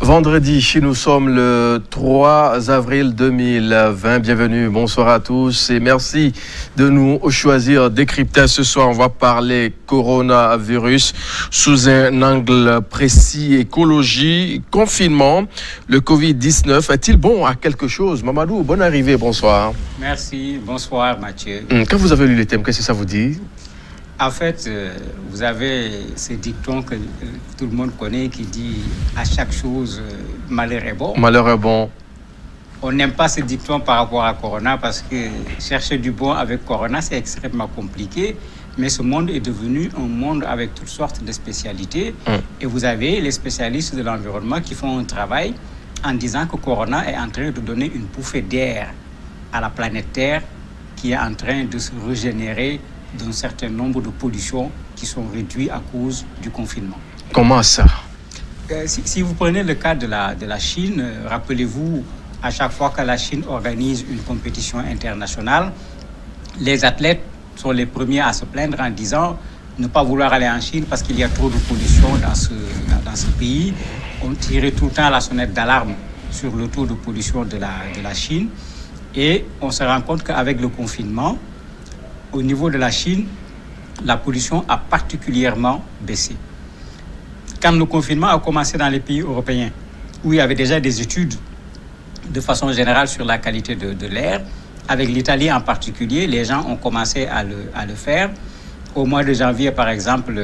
Vendredi, nous sommes le 3 avril 2020. Bienvenue, bonsoir à tous et merci de nous choisir décrypter. Ce soir, on va parler coronavirus sous un angle précis, écologie, confinement. Le Covid-19 est-il bon à quelque chose? Mamadou, bonne arrivée, bonsoir. Merci, bonsoir Mathieu. Quand vous avez lu les thèmes, qu'est-ce que ça vous dit? En fait, vous avez ce dicton que tout le monde connaît qui dit à chaque chose, malheur est bon. Malheur est bon. On n'aime pas ce dicton par rapport à Corona parce que chercher du bon avec Corona, c'est extrêmement compliqué. Mais ce monde est devenu un monde avec toutes sortes de spécialités. Et vous avez les spécialistes de l'environnement qui font un travail en disant que Corona est en train de donner une bouffée d'air à la planète Terre qui est en train de se régénérer d'un certain nombre de pollutions qui sont réduites à cause du confinement. Comment ça? Si vous prenez le cas de la Chine, rappelez-vous, à chaque fois que la Chine organise une compétition internationale, les athlètes sont les premiers à se plaindre en disant ne pas vouloir aller en Chine parce qu'il y a trop de pollution dans ce pays. On tirait tout le temps la sonnette d'alarme sur le taux de pollution de la Chine et on se rend compte qu'avec le confinement, au niveau de la Chine, la pollution a particulièrement baissé. Quand le confinement a commencé dans les pays européens, où il y avait déjà des études de façon générale sur la qualité de l'air, avec l'Italie en particulier, les gens ont commencé à le faire. Au mois de janvier, par exemple,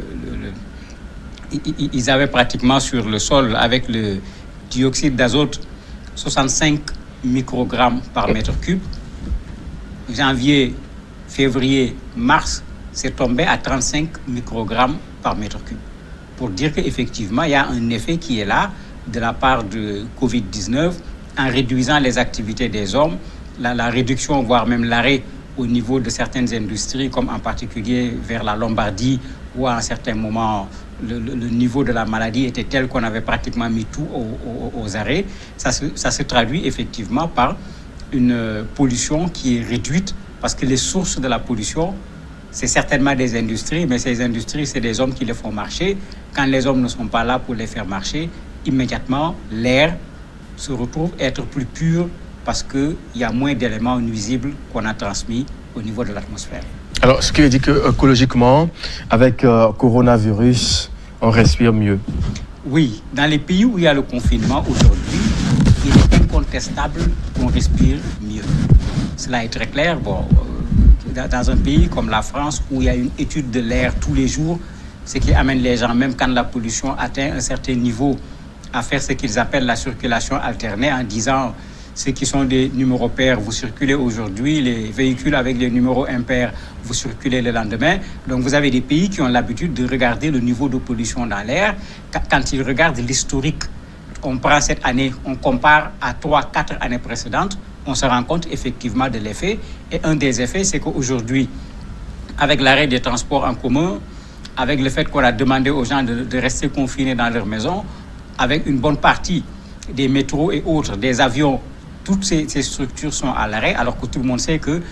ils avaient pratiquement sur le sol, avec le dioxyde d'azote, 65 microgrammes par mètre cube. Janvier, février, mars, c'est tombé à 35 microgrammes par mètre cube. Pour dire qu'effectivement, il y a un effet qui est là de la part de Covid-19 en réduisant les activités des hommes, la réduction, voire même l'arrêt au niveau de certaines industries, comme en particulier vers la Lombardie, où à un certain moment, le niveau de la maladie était tel qu'on avait pratiquement mis tout aux arrêts. Ça se traduit effectivement par une pollution qui est réduite parce que les sources de la pollution, c'est certainement des industries, mais ces industries, c'est des hommes qui les font marcher. Quand les hommes ne sont pas là pour les faire marcher, immédiatement, l'air se retrouve être plus pur parce qu'il y a moins d'éléments nuisibles qu'on a transmis au niveau de l'atmosphère. Alors, ce qui veut dire qu'écologiquement, avec coronavirus, on respire mieux? Oui, dans les pays où il y a le confinement aujourd'hui, il est incontestable qu'on respire mieux. Cela est très clair. Bon, dans un pays comme la France, où il y a une étude de l'air tous les jours, ce qui amène les gens, même quand la pollution atteint un certain niveau, à faire ce qu'ils appellent la circulation alternée, en disant ceux qui sont des numéros pairs, vous circulez aujourd'hui, les véhicules avec les numéros impairs, vous circulez le lendemain. Donc vous avez des pays qui ont l'habitude de regarder le niveau de pollution dans l'air. Quand ils regardent l'historique, on prend cette année, on compare à 3-4 années précédentes, on se rend compte effectivement de l'effet. Et un des effets, c'est qu'aujourd'hui, avec l'arrêt des transports en commun, avec le fait qu'on a demandé aux gens de rester confinés dans leur maison, avec une bonne partie des métros et autres, des avions, toutes ces structures sont à l'arrêt, alors que tout le monde sait que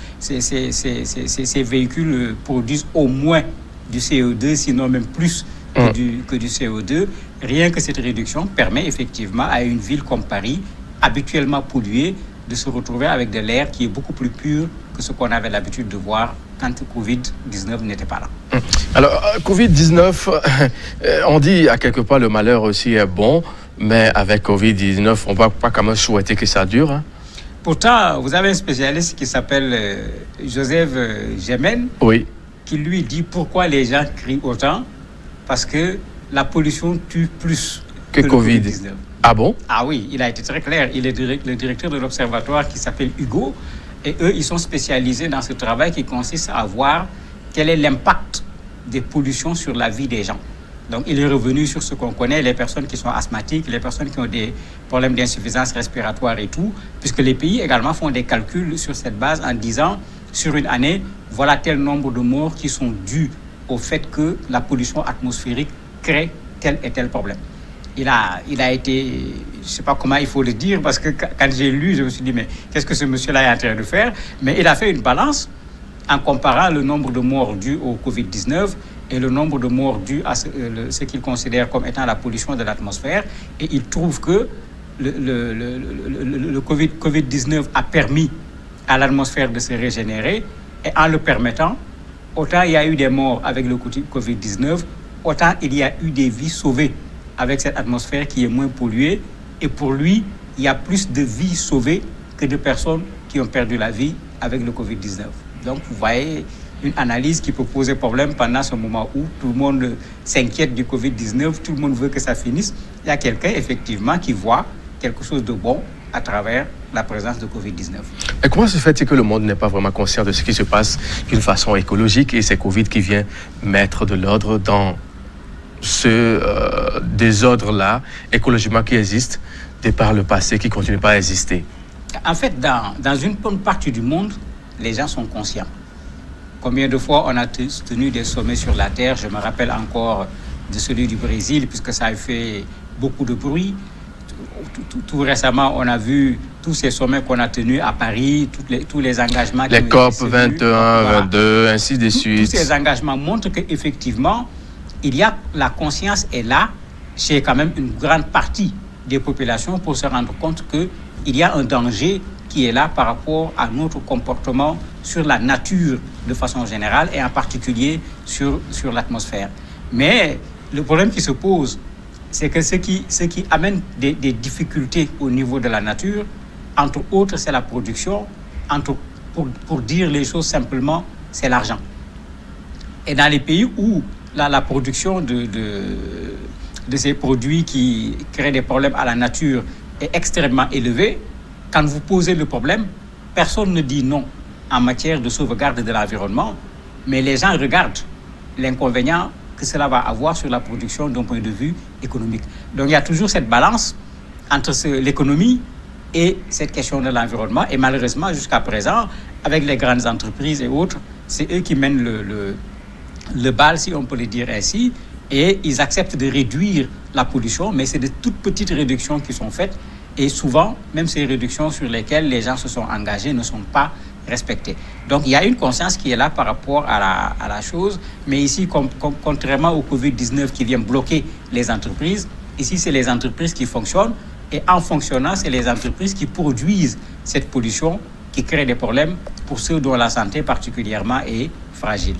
ces véhicules produisent au moins du CO2, sinon même plus que du CO2. Rien que cette réduction permet effectivement à une ville comme Paris, habituellement polluée, de se retrouver avec de l'air qui est beaucoup plus pur que ce qu'on avait l'habitude de voir quand Covid-19 n'était pas là. Alors, Covid-19, on dit à quelque part le malheur aussi est bon, mais avec Covid-19, on ne va pas quand même souhaiter que ça dure. Hein? Pourtant, vous avez un spécialiste qui s'appelle Joseph Gémen, oui, qui lui dit pourquoi les gens crient autant, parce que la pollution tue plus que Covid-19. Ah bon? Ah oui, il a été très clair. Il est le directeur de l'observatoire qui s'appelle Hugo. Et eux, ils sont spécialisés dans ce travail qui consiste à voir quel est l'impact des pollutions sur la vie des gens. Donc, il est revenu sur ce qu'on connaît, les personnes qui sont asthmatiques, les personnes qui ont des problèmes d'insuffisance respiratoire et tout, puisque les pays également font des calculs sur cette base en disant, sur une année, voilà tel nombre de morts qui sont dus au fait que la pollution atmosphérique crée tel et tel problème. Il a été, je ne sais pas comment il faut le dire, parce que quand j'ai lu, je me suis dit, mais qu'est-ce que ce monsieur-là est en train de faire? Mais il a fait une balance en comparant le nombre de morts dus au Covid-19 et le nombre de morts dus à ce qu'ils considèrent comme étant la pollution de l'atmosphère. Et ils trouvent que le Covid-19 a permis à l'atmosphère de se régénérer, et en le permettant, autant il y a eu des morts avec le Covid-19, autant il y a eu des vies sauvées avec cette atmosphère qui est moins polluée. Et pour lui, il y a plus de vies sauvées que de personnes qui ont perdu la vie avec le Covid-19. Donc, vous voyez une analyse qui peut poser problème pendant ce moment où tout le monde s'inquiète du Covid-19, tout le monde veut que ça finisse. Il y a quelqu'un, effectivement, qui voit quelque chose de bon à travers la présence de Covid-19. Et comment se fait-il que le monde n'est pas vraiment conscient de ce qui se passe d'une façon écologique, et c'est Covid qui vient mettre de l'ordre dans ce désordre-là, écologiquement, qui existe de par le passé, qui ne continue pas à exister? En fait, dans une bonne partie du monde, les gens sont conscients. Combien de fois on a tenu des sommets sur la Terre? Je me rappelle encore de celui du Brésil, puisque ça a fait beaucoup de bruit. Tout récemment, on a vu tous ces sommets qu'on a tenus à Paris, tous les engagements... Les COP 21, 22, ainsi de suite. Tous ces engagements montrent qu'effectivement, la conscience est là chez quand même une grande partie des populations pour se rendre compte qu'il y a un danger qui est là par rapport à notre comportement sur la nature de façon générale et en particulier sur l'atmosphère. Mais le problème qui se pose, c'est que ce qui amène des difficultés au niveau de la nature, entre autres, c'est la production, pour dire les choses simplement, c'est l'argent. Et dans les pays où la production de ces produits qui créent des problèmes à la nature est extrêmement élevée, quand vous posez le problème, personne ne dit non en matière de sauvegarde de l'environnement, mais les gens regardent l'inconvénient que cela va avoir sur la production d'un point de vue économique. Donc il y a toujours cette balance entre l'économie et cette question de l'environnement. Et malheureusement, jusqu'à présent, avec les grandes entreprises et autres, c'est eux qui mènent le bal, si on peut le dire ainsi, et ils acceptent de réduire la pollution, mais c'est de toutes petites réductions qui sont faites. Et souvent, même ces réductions sur lesquelles les gens se sont engagés ne sont pas respectées. Donc, il y a une conscience qui est là par rapport à la chose. Mais ici, contrairement au Covid-19 qui vient bloquer les entreprises, ici, c'est les entreprises qui fonctionnent. Et en fonctionnant, c'est les entreprises qui produisent cette pollution qui crée des problèmes pour ceux dont la santé particulièrement est fragile.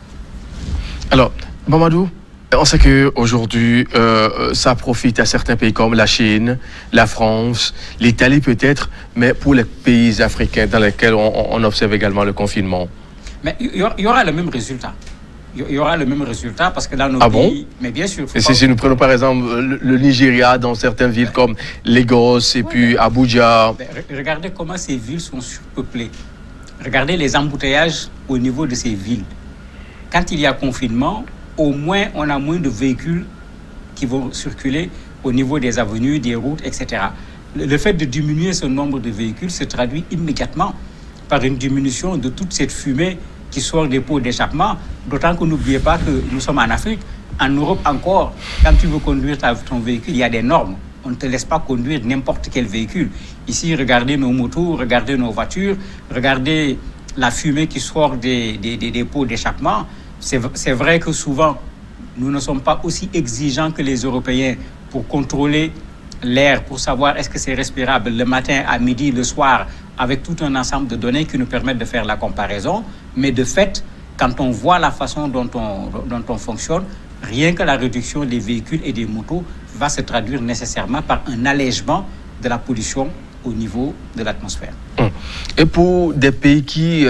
Alors, Mamadou, on sait qu'aujourd'hui, ça profite à certains pays comme la Chine, la France, l'Italie peut-être, mais pour les pays africains dans lesquels on observe également le confinement. Mais il y aura le même résultat. Il y aura le même résultat parce que dans nos pays... Mais bien sûr... Et si nous prenons par exemple le Nigeria, dans certaines villes comme Lagos et puis Abuja... Regardez comment ces villes sont surpeuplées. Regardez les embouteillages au niveau de ces villes. Quand il y a confinement, au moins on a moins de véhicules qui vont circuler au niveau des avenues, des routes, etc. Le fait de diminuer ce nombre de véhicules se traduit immédiatement par une diminution de toute cette fumée qui sort des pots d'échappement, d'autant que n'oubliez pas que nous sommes en Afrique. En Europe encore, quand tu veux conduire ton véhicule, il y a des normes. On ne te laisse pas conduire n'importe quel véhicule. Ici, regardez nos motos, regardez nos voitures, regardez la fumée qui sort des pots d'échappement. C'est vrai que souvent, nous ne sommes pas aussi exigeants que les Européens pour contrôler l'air, pour savoir est-ce que c'est respirable le matin, à midi, le soir, avec tout un ensemble de données qui nous permettent de faire la comparaison. Mais de fait, quand on voit la façon dont on fonctionne, rien que la réduction des véhicules et des motos va se traduire nécessairement par un allègement de la pollution au niveau de l'atmosphère. Et pour des pays qui...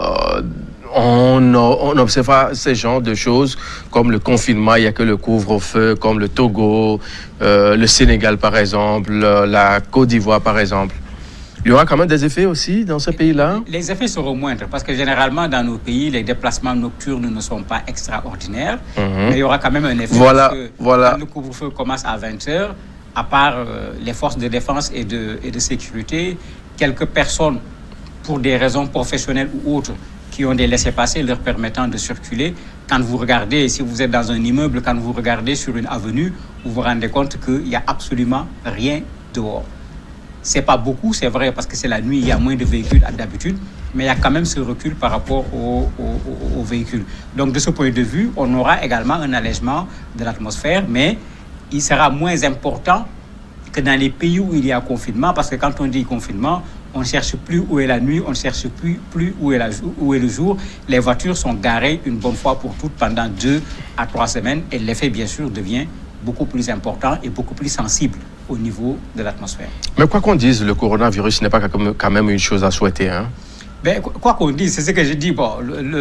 On observe ces genres de choses comme le confinement, il n'y a que le couvre-feu, comme le Togo, le Sénégal par exemple, la Côte d'Ivoire par exemple. Il y aura quand même des effets aussi dans ces pays-là? Les effets seront moindres parce que généralement dans nos pays, les déplacements nocturnes ne sont pas extraordinaires. Mais il y aura quand même un effet. Voilà. Quand le couvre-feu commence à 20h, à part les forces de défense et de sécurité, quelques personnes, pour des raisons professionnelles ou autres, qui ont des laissez-passer leur permettant de circuler. Quand vous regardez, si vous êtes dans un immeuble, quand vous regardez sur une avenue, vous vous rendez compte qu'il n'y a absolument rien dehors. Ce n'est pas beaucoup, c'est vrai, parce que c'est la nuit, il y a moins de véhicules d'habitude, mais il y a quand même ce recul par rapport aux véhicules. Donc de ce point de vue, on aura également un allègement de l'atmosphère, mais il sera moins important que dans les pays où il y a confinement, parce que quand on dit confinement, on ne cherche plus où est la nuit, on ne cherche plus où est le jour. Les voitures sont garées une bonne fois pour toutes pendant 2 à 3 semaines et l'effet, bien sûr, devient beaucoup plus important et beaucoup plus sensible au niveau de l'atmosphère. Mais quoi qu'on dise, le coronavirus n'est pas quand même une chose à souhaiter, hein? Ben, quoi qu'on dise, c'est ce que je dis. Bon,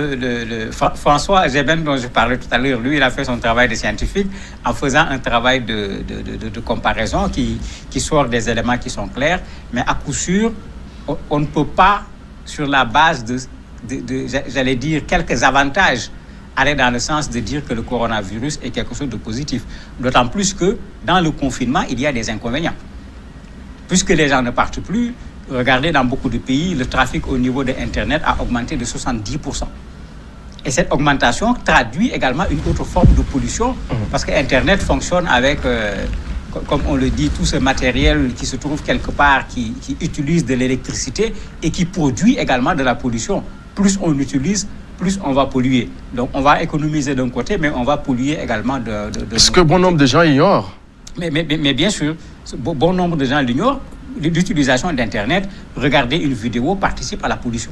François Gében, dont je parlais tout à l'heure, lui, il a fait son travail de scientifique en faisant un travail de comparaison qui sort des éléments qui sont clairs. Mais à coup sûr, on ne peut pas, sur la base j'allais dire, quelques avantages, aller dans le sens de dire que le coronavirus est quelque chose de positif. D'autant plus que dans le confinement, il y a des inconvénients. Puisque les gens ne partent plus, regardez, dans beaucoup de pays, le trafic au niveau de Internet a augmenté de 70%. Et cette augmentation traduit également une autre forme de pollution, parce que Internet fonctionne avec, comme on le dit, tout ce matériel qui se trouve quelque part, qui utilise de l'électricité et qui produit également de la pollution. Plus on utilise, plus on va polluer. Donc on va économiser d'un côté, mais on va polluer également de Ce que bon nombre de gens ignorent. Mais bien sûr, bon nombre de gens l'ignorent. L'utilisation d'Internet, regarder une vidéo participe à la pollution.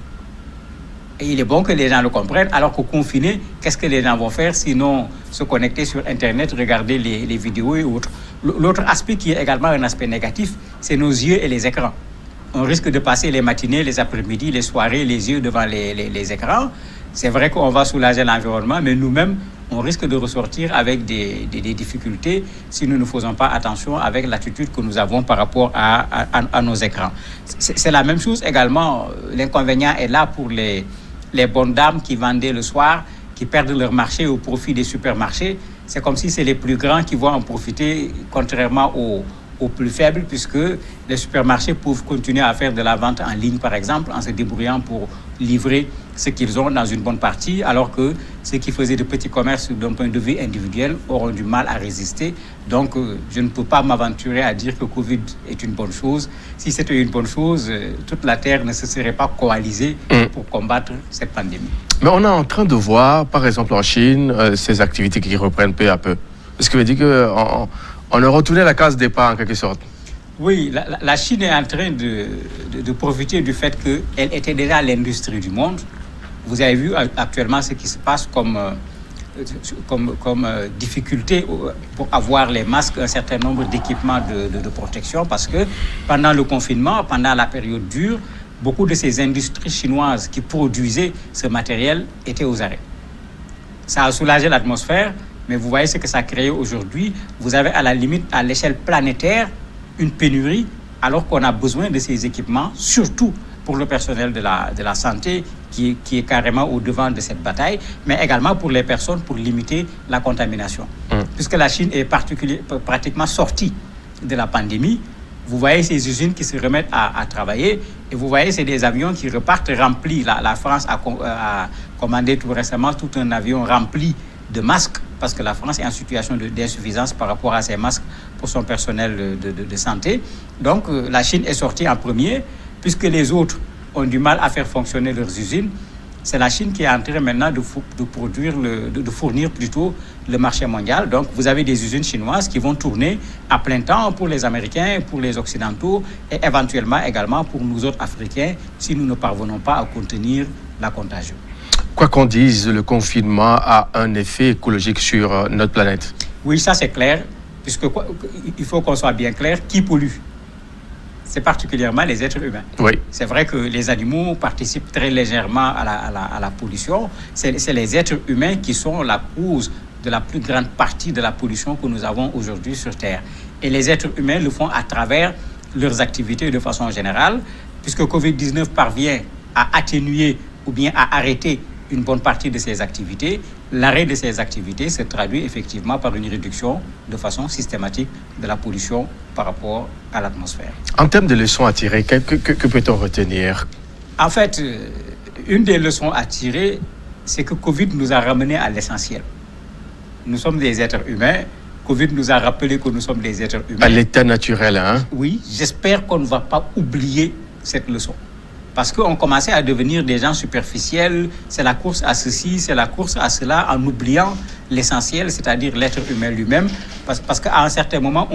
Et il est bon que les gens le comprennent, alors qu'au confiné, qu'est-ce que les gens vont faire sinon se connecter sur Internet, regarder les vidéos et autres. L'autre aspect qui est également un aspect négatif, c'est nos yeux et les écrans. On risque de passer les matinées, les après-midi, les soirées, les yeux devant les écrans. C'est vrai qu'on va soulager l'environnement, mais nous-mêmes, on risque de ressortir avec des difficultés si nous ne faisons pas attention avec l'attitude que nous avons par rapport à nos écrans. C'est la même chose également. L'inconvénient est là pour les bonnes dames qui vendaient le soir, qui perdent leur marché au profit des supermarchés. C'est comme si c'est les plus grands qui vont en profiter, contrairement aux plus faibles, puisque les supermarchés peuvent continuer à faire de la vente en ligne, par exemple, en se débrouillant pour livrer ce qu'ils ont dans une bonne partie, alors que ceux qui faisaient de petits commerces d'un point de vue individuel auront du mal à résister. Donc, je ne peux pas m'aventurer à dire que Covid est une bonne chose. Si c'était une bonne chose, toute la Terre ne se serait pas coalisée pour combattre cette pandémie. Mais on est en train de voir, par exemple en Chine, ces activités qui reprennent peu à peu. Ce qui veut dire qu'on a retourné à la case départ, en quelque sorte. Oui, la Chine est en train de profiter du fait qu'elle était déjà l'industrie du monde. Vous avez vu actuellement ce qui se passe comme difficulté pour avoir les masques, un certain nombre d'équipements de protection, parce que pendant le confinement, pendant la période dure, beaucoup de ces industries chinoises qui produisaient ce matériel étaient aux arrêts. Ça a soulagé l'atmosphère, mais vous voyez ce que ça a créé aujourd'hui. Vous avez à la limite, à l'échelle planétaire, une pénurie, alors qu'on a besoin de ces équipements, surtout pour le personnel de la santé qui est carrément au devant de cette bataille, mais également pour les personnes pour limiter la contamination. Puisque la Chine est pratiquement sortie de la pandémie, vous voyez ces usines qui se remettent à travailler et vous voyez c'est des avions qui repartent remplis. La France a commandé tout récemment tout un avion rempli de masques parce que la France est en situation d'insuffisance par rapport à ses masques pour son personnel de santé. Donc la Chine est sortie en premier. Puisque les autres ont du mal à faire fonctionner leurs usines, c'est la Chine qui est en train maintenant de fournir plutôt le marché mondial. Donc, vous avez des usines chinoises qui vont tourner à plein temps pour les Américains, pour les Occidentaux et éventuellement également pour nous autres Africains si nous ne parvenons pas à contenir la contagion. Quoi qu'on dise, le confinement a un effet écologique sur notre planète. Oui, ça c'est clair, puisque il faut qu'on soit bien clair, qui pollue ? C'est particulièrement les êtres humains. Oui. C'est vrai que les animaux participent très légèrement à la pollution. C'est les êtres humains qui sont la cause de la plus grande partie de la pollution que nous avons aujourd'hui sur Terre. Et les êtres humains le font à travers leurs activités de façon générale, puisque Covid-19 parvient à atténuer ou bien à arrêter une bonne partie de ces activités. L'arrêt de ces activités se traduit effectivement par une réduction de façon systématique de la pollution par rapport à l'atmosphère. En termes de leçons à tirer, que peut-on retenir ? En fait, une des leçons à tirer, c'est que Covid nous a ramenés à l'essentiel. Nous sommes des êtres humains. Covid nous a rappelé que nous sommes des êtres humains. À l'état naturel, hein ? Oui, j'espère qu'on ne va pas oublier cette leçon. Parce qu'on commençait à devenir des gens superficiels, c'est la course à ceci, c'est la course à cela, en oubliant l'essentiel, c'est-à-dire l'être humain lui-même. Parce qu'à un certain moment,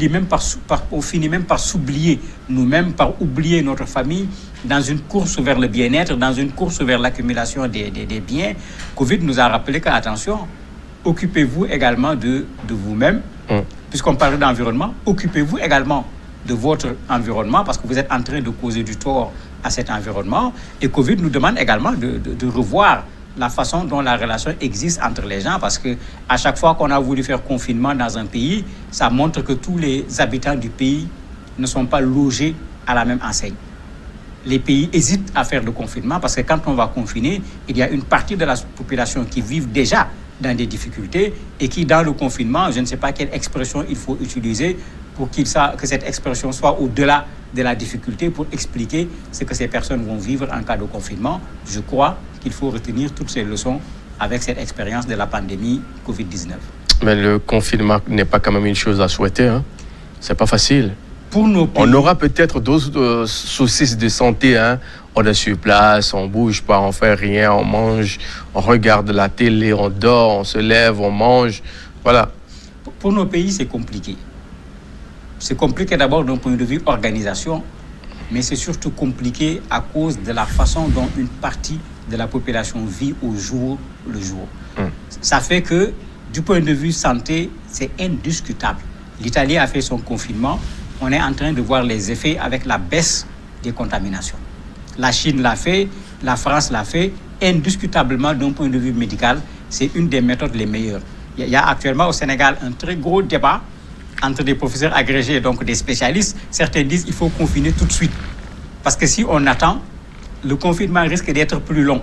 on finit même par s'oublier nous-mêmes, par oublier notre famille, dans une course vers le bien-être, dans une course vers l'accumulation des biens. Covid nous a rappelé qu'attention, occupez-vous également de vous-même. Puisqu'on parle d'environnement, occupez-vous également de votre environnement parce que vous êtes en train de causer du tort à cet environnement. Et Covid nous demande également de revoir la façon dont la relation existe entre les gens parce qu'à chaque fois qu'on a voulu faire confinement dans un pays, ça montre que tous les habitants du pays ne sont pas logés à la même enseigne. Les pays hésitent à faire le confinement parce que quand on va confiner, il y a une partie de la population qui vit déjà dans des difficultés et qui, dans le confinement, je ne sais pas quelle expression il faut utiliser pour que cette expression soit au-delà de la difficulté pour expliquer ce que ces personnes vont vivre en cas de confinement. Je crois qu'il faut retenir toutes ces leçons avec cette expérience de la pandémie Covid-19. Mais le confinement n'est pas quand même une chose à souhaiter, hein? C'est pas facile. Pour nos pays, on aura peut-être d'autres soucis de santé, hein? On est sur place, on bouge pas, on fait rien, on mange, on regarde la télé, on dort, on se lève, on mange, voilà. Pour nos pays, c'est compliqué. C'est compliqué d'abord d'un point de vue organisation, mais c'est surtout compliqué à cause de la façon dont une partie de la population vit au jour le jour. Ça fait que, du point de vue santé, c'est indiscutable. L'Italie a fait son confinement. On est en train de voir les effets avec la baisse des contaminations. La Chine l'a fait, la France l'a fait. Indiscutablement, d'un point de vue médical, c'est une des méthodes les meilleures. Il y a actuellement au Sénégal un très gros débat entre des professeurs agrégés et donc des spécialistes. Certains disent qu'il faut confiner tout de suite. Parce que si on attend, le confinement risque d'être plus long.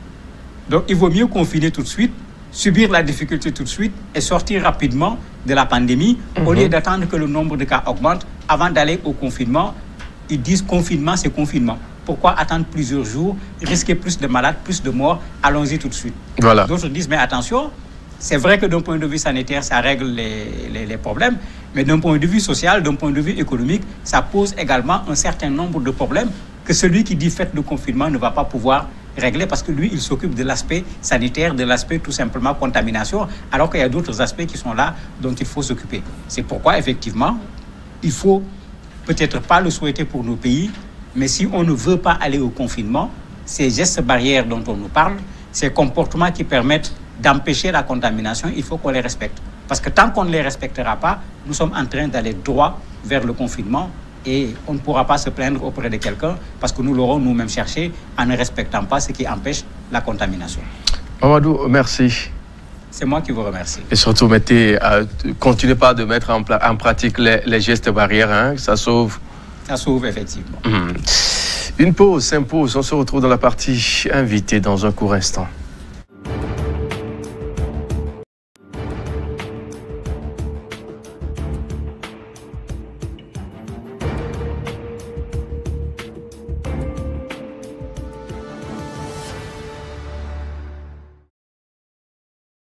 Donc il vaut mieux confiner tout de suite, subir la difficulté tout de suite et sortir rapidement de la pandémie au lieu d'attendre que le nombre de cas augmente. Avant d'aller au confinement, ils disent confinement, c'est confinement. Pourquoi attendre plusieurs jours, risquer plus de malades, plus de morts? Allons-y tout de suite. Voilà. D'autres disent, mais attention, c'est vrai que d'un point de vue sanitaire, ça règle les problèmes, mais d'un point de vue social, d'un point de vue économique, ça pose également un certain nombre de problèmes que celui qui dit faites le confinement ne va pas pouvoir régler parce que lui, il s'occupe de l'aspect sanitaire, de l'aspect tout simplement contamination, alors qu'il y a d'autres aspects qui sont là dont il faut s'occuper. C'est pourquoi, effectivement, il faut peut-être pas le souhaiter pour nos pays, mais si on ne veut pas aller au confinement, ces gestes barrières dont on nous parle, ces comportements qui permettent d'empêcher la contamination, il faut qu'on les respecte. Parce que tant qu'on ne les respectera pas, nous sommes en train d'aller droit vers le confinement et on ne pourra pas se plaindre auprès de quelqu'un parce que nous l'aurons nous-mêmes cherché en ne respectant pas ce qui empêche la contamination. Mamadou, merci. C'est moi qui vous remercie. Et surtout, continuez pas de mettre en pratique les gestes barrières, hein, ça sauve. Ça sauve, effectivement. Une pause s'impose, on se retrouve dans la partie invitée dans un court instant.